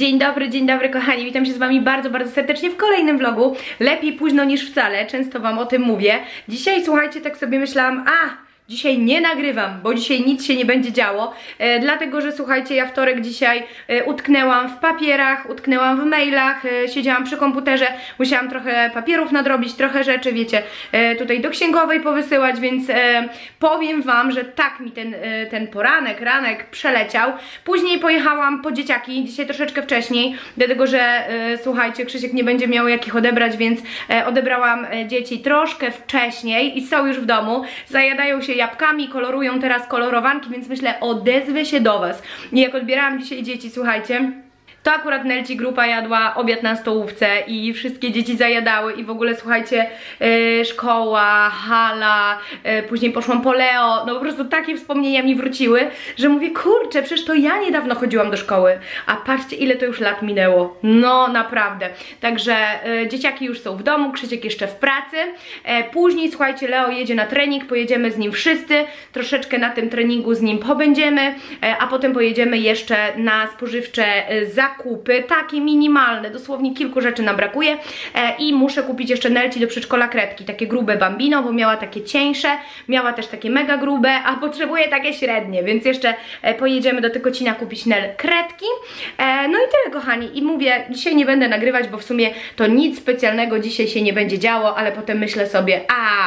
Dzień dobry kochani, witam się z wami bardzo serdecznie w kolejnym vlogu. Lepiej późno niż wcale, często wam o tym mówię. Dzisiaj słuchajcie, tak sobie myślałam, dzisiaj nie nagrywam, bo dzisiaj nic się nie będzie działo, dlatego że słuchajcie, ja wtorek dzisiaj utknęłam w papierach, utknęłam w mailach, siedziałam przy komputerze, musiałam trochę papierów nadrobić, trochę rzeczy, wiecie, tutaj do księgowej powysyłać, więc powiem wam, że tak mi ten ranek przeleciał. Później pojechałam po dzieciaki, dzisiaj troszeczkę wcześniej, dlatego że słuchajcie, Krzysiek nie będzie miał jakich odebrać, więc odebrałam dzieci troszkę wcześniej i są już w domu, zajadają się jabłkami, kolorują teraz kolorowanki, więc myślę, odezwę się do was. I jak odbierałam dzisiaj dzieci, słuchajcie, to akurat Nelci grupa jadła obiad na stołówce i wszystkie dzieci zajadały i w ogóle słuchajcie, szkoła, hala, później poszłam po Leo, no po prostu takie wspomnienia mi wróciły, że mówię, kurczę, przecież to ja niedawno chodziłam do szkoły, a patrzcie ile to już lat minęło, no naprawdę. Także dzieciaki już są w domu, Krzysiek jeszcze w pracy, później słuchajcie, Leo jedzie na trening, pojedziemy z nim wszyscy, troszeczkę na tym treningu z nim pobędziemy, a potem pojedziemy jeszcze na spożywcze zakupy, takie minimalne, dosłownie kilku rzeczy nam brakuje i muszę kupić jeszcze Nelci do przedszkola kredki, takie grube Bambino, bo miała takie cieńsze, miała też takie mega grube, a potrzebuje takie średnie, więc jeszcze pojedziemy do Tykocina kupić Nel kredki, no i tyle kochani, i mówię, dzisiaj nie będę nagrywać, bo w sumie to nic specjalnego dzisiaj się nie będzie działo, ale potem myślę sobie,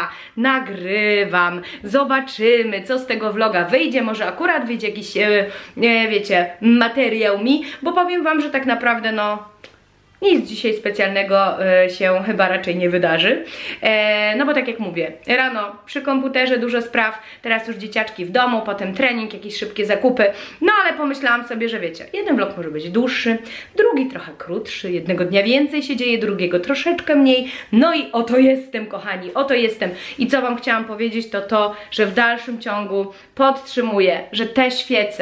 nagrywam, zobaczymy co z tego vloga wyjdzie, może akurat wyjdzie jakiś, wiecie, materiał mi, bo powiem wam, że tak naprawdę no nic dzisiaj specjalnego się chyba raczej nie wydarzy, no bo tak jak mówię, rano przy komputerze dużo spraw, teraz już dzieciaczki w domu, potem trening, jakieś szybkie zakupy, no ale pomyślałam sobie, że wiecie, jeden vlog może być dłuższy, drugi trochę krótszy, jednego dnia więcej się dzieje, drugiego troszeczkę mniej, no i oto jestem kochani, oto jestem i co wam chciałam powiedzieć to, że w dalszym ciągu podtrzymuję, że te świece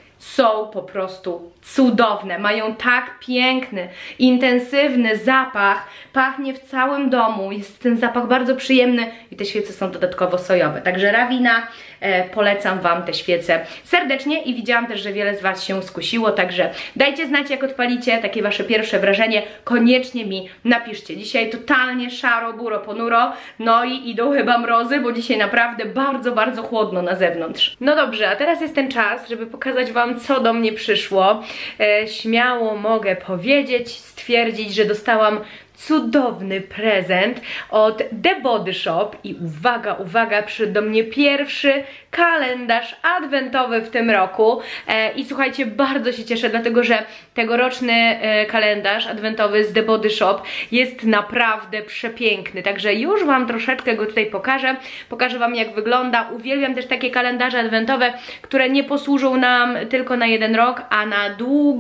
są po prostu cudowne, mają tak piękny, intensywny zapach, pachnie w całym domu, jest ten zapach bardzo przyjemny i te świece są dodatkowo sojowe, także Ravina, polecam wam te świece serdecznie i widziałam też, że wiele z was się skusiło, także dajcie znać jak odpalicie, takie wasze pierwsze wrażenie, koniecznie mi napiszcie. Dzisiaj totalnie szaro, buro, ponuro, no i idą chyba mrozy, bo dzisiaj naprawdę bardzo chłodno na zewnątrz. No dobrze, a teraz jest ten czas, żeby pokazać wam co do mnie przyszło. Śmiało mogę powiedzieć, stwierdzić, że dostałam cudowny prezent od The Body Shop i uwaga, przyszedł do mnie pierwszy kalendarz adwentowy w tym roku i słuchajcie, bardzo się cieszę, dlatego że tegoroczny kalendarz adwentowy z The Body Shop jest naprawdę przepiękny, także już wam troszeczkę go tutaj pokażę wam jak wygląda. Uwielbiam też takie kalendarze adwentowe, które nie posłużą nam tylko na jeden rok, a na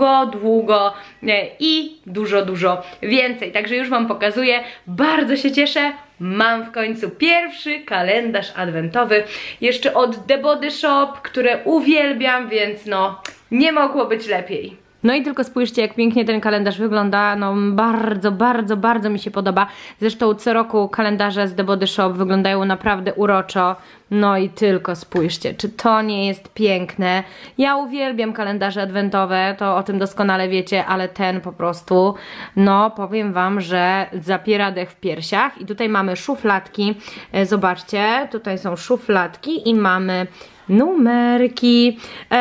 długo i dużo więcej, także już wam pokazuję, bardzo się cieszę. Mam w końcu pierwszy kalendarz adwentowy, jeszcze od The Body Shop, które uwielbiam, więc no nie mogło być lepiej. No i tylko spójrzcie jak pięknie ten kalendarz wygląda, no bardzo mi się podoba. Zresztą co roku kalendarze z The Body Shop wyglądają naprawdę uroczo. No i tylko spójrzcie, czy to nie jest piękne. Ja uwielbiam kalendarze adwentowe, to o tym doskonale wiecie, ale ten po prostu, no powiem wam, że zapiera dech w piersiach. I tutaj mamy szufladki, zobaczcie, tutaj są szufladki i mamy numerki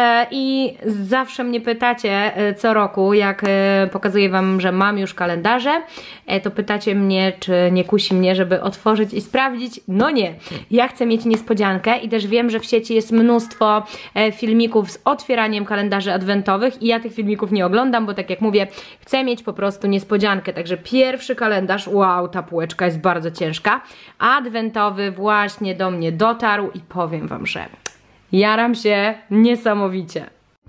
i zawsze mnie pytacie co roku, jak pokazuję wam, że mam już kalendarze, to pytacie mnie, czy nie kusi mnie, żeby otworzyć i sprawdzić. No nie, ja chcę mieć niespodziankę i też wiem, że w sieci jest mnóstwo filmików z otwieraniem kalendarzy adwentowych i ja tych filmików nie oglądam, bo tak jak mówię, chcę mieć po prostu niespodziankę, także pierwszy kalendarz, wow, ta półeczka jest bardzo ciężka, adwentowy właśnie do mnie dotarł i powiem wam, że jaram się niesamowicie.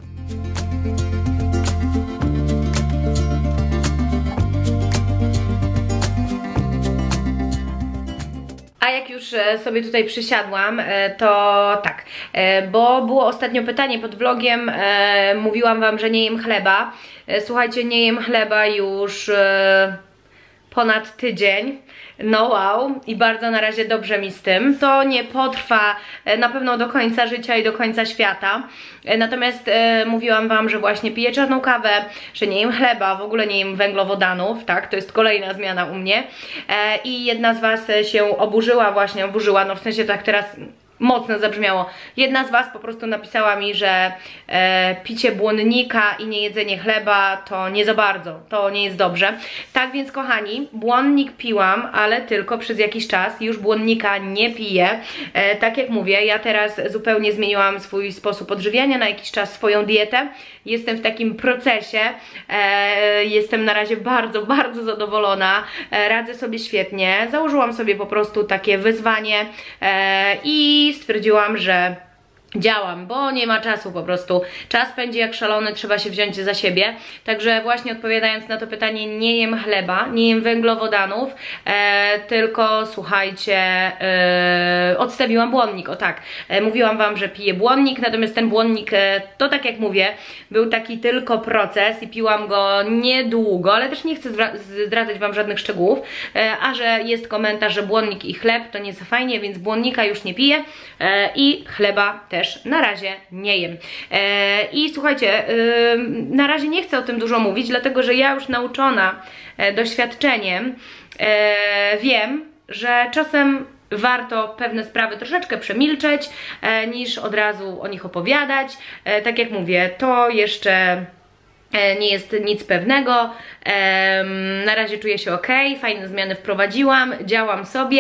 A jak już sobie tutaj przysiadłam, to tak, bo było ostatnio pytanie pod vlogiem, mówiłam wam, że nie jem chleba. Słuchajcie, nie jem chleba już ponad tydzień. No wow, i bardzo na razie dobrze mi z tym. To nie potrwa na pewno do końca życia i do końca świata. Natomiast mówiłam wam, że właśnie piję czarną kawę, że nie jem chleba, w ogóle nie jem węglowodanów, tak? To jest kolejna zmiana u mnie. I jedna z was się oburzyła, no w sensie tak teraz mocno zabrzmiało. Jedna z was po prostu napisała mi, że picie błonnika i niejedzenie chleba to nie za bardzo, to nie jest dobrze. Tak więc kochani, błonnik piłam, ale tylko przez jakiś czas, już błonnika nie piję. Tak jak mówię, ja teraz zupełnie zmieniłam swój sposób odżywiania, na jakiś czas swoją dietę. Jestem w takim procesie, jestem na razie bardzo, bardzo zadowolona, radzę sobie świetnie. Założyłam sobie po prostu takie wyzwanie i stwierdziłam, że działam, bo nie ma czasu po prostu. Czas pędzi jak szalony, trzeba się wziąć za siebie. Także właśnie odpowiadając na to pytanie, nie jem chleba, nie jem węglowodanów, tylko słuchajcie, odstawiłam błonnik, o tak. Mówiłam wam, że piję błonnik, natomiast ten błonnik, to tak jak mówię, był taki tylko proces i piłam go niedługo, ale też nie chcę zdradzać wam żadnych szczegółów, a że jest komentarz, że błonnik i chleb to nie za fajnie, więc błonnika już nie piję i chleba też na razie nie jem. I słuchajcie, na razie nie chcę o tym dużo mówić, dlatego że ja już nauczona doświadczeniem wiem, że czasem warto pewne sprawy troszeczkę przemilczeć, niż od razu o nich opowiadać. Tak jak mówię, to jeszcze nie jest nic pewnego, na razie czuję się ok, fajne zmiany wprowadziłam, działam sobie,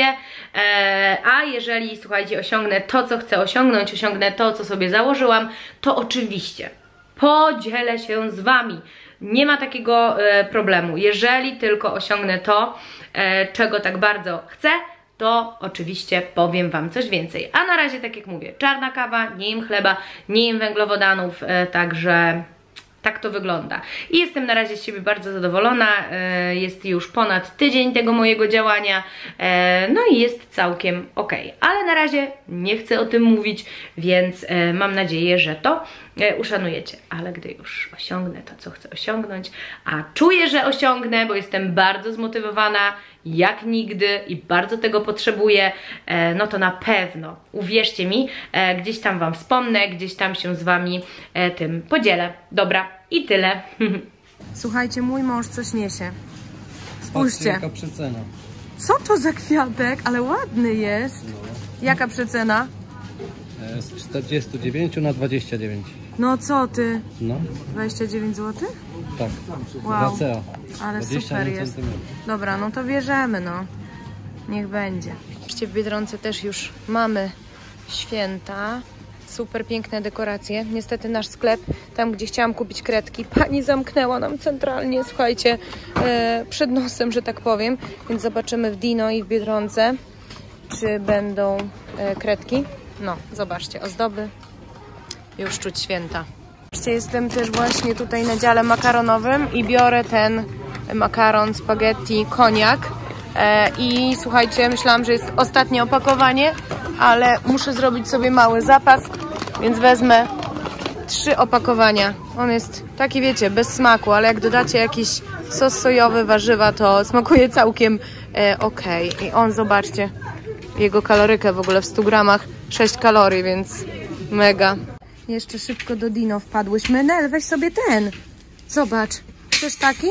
a jeżeli, słuchajcie, osiągnę to, co chcę osiągnąć, osiągnę to, co sobie założyłam, to oczywiście podzielę się z wami. Nie ma takiego problemu. Jeżeli tylko osiągnę to, czego tak bardzo chcę, to oczywiście powiem wam coś więcej. A na razie, tak jak mówię, czarna kawa, nie jem chleba, nie jem węglowodanów, także tak to wygląda. I jestem na razie z siebie bardzo zadowolona. Jest już ponad tydzień tego mojego działania. No i jest całkiem ok. Ale na razie nie chcę o tym mówić, więc mam nadzieję, że to uszanujecie. Ale gdy już osiągnę to, co chcę osiągnąć, a czuję, że osiągnę, bo jestem bardzo zmotywowana jak nigdy i bardzo tego potrzebuję, no to na pewno, uwierzcie mi, gdzieś tam wam wspomnę, gdzieś tam się z wami tym podzielę. Dobra, i tyle. Słuchajcie, mój mąż coś niesie. Spójrzcie. Jaka przecena. Co to za kwiatek? Ale ładny jest. Jaka przecena? Z 49 na 29. No co ty? No. 29 zł? Tak. Wow. Racea. Ale super jest. Dobra, no to bierzemy, no. Niech będzie. Oczywiście w Biedronce też już mamy święta. Super piękne dekoracje. Niestety nasz sklep, tam gdzie chciałam kupić kredki, pani zamknęła nam centralnie, słuchajcie, przed nosem, że tak powiem. Więc zobaczymy w Dino i w Biedronce, czy będą kredki. No, zobaczcie, ozdoby. Już czuć święta. Jestem też właśnie tutaj na dziale makaronowym i biorę ten makaron, spaghetti, koniak. I słuchajcie, myślałam, że jest ostatnie opakowanie, ale muszę zrobić sobie mały zapas, więc wezmę 3 opakowania. On jest taki, wiecie, bez smaku, ale jak dodacie jakiś sos sojowy, warzywa, to smakuje całkiem ok. I on, zobaczcie, jego kalorykę w ogóle w 100 gramach 6 kalorii, więc mega. Jeszcze szybko do Dino wpadłyśmy. Nel, weź sobie ten. Zobacz. Chcesz taki?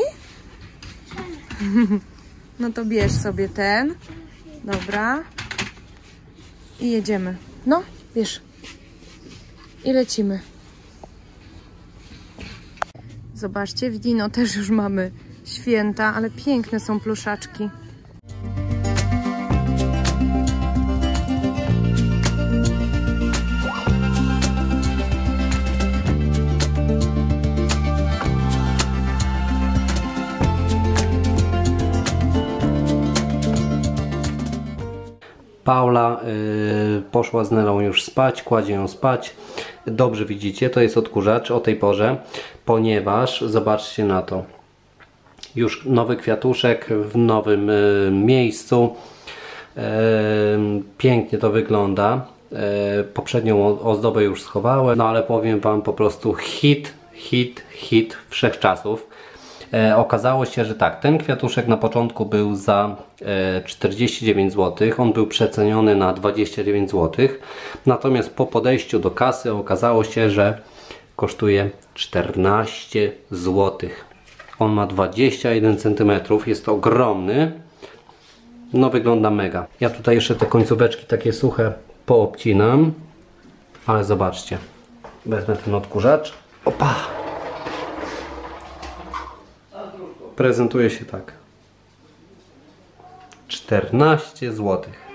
No to bierz sobie ten. Dobra. I jedziemy. No, bierz. I lecimy. Zobaczcie, w Dino też już mamy święta, ale piękne są pluszaczki. Paula poszła z Nelą już spać, kładzie ją spać. Dobrze widzicie, to jest odkurzacz o tej porze, ponieważ zobaczcie na to. Już nowy kwiatuszek w nowym miejscu. Pięknie to wygląda. Poprzednią ozdobę już schowałem, no ale powiem wam po prostu hit wszechczasów. Okazało się, że tak, ten kwiatuszek na początku był za 49 zł, on był przeceniony na 29 zł, natomiast po podejściu do kasy okazało się, że kosztuje 14 zł. On ma 21 cm, jest ogromny. No wygląda mega. Ja tutaj jeszcze te końcóweczki takie suche poobcinam, ale zobaczcie. Wezmę ten odkurzacz. Opa! Prezentuje się tak. 14 zł.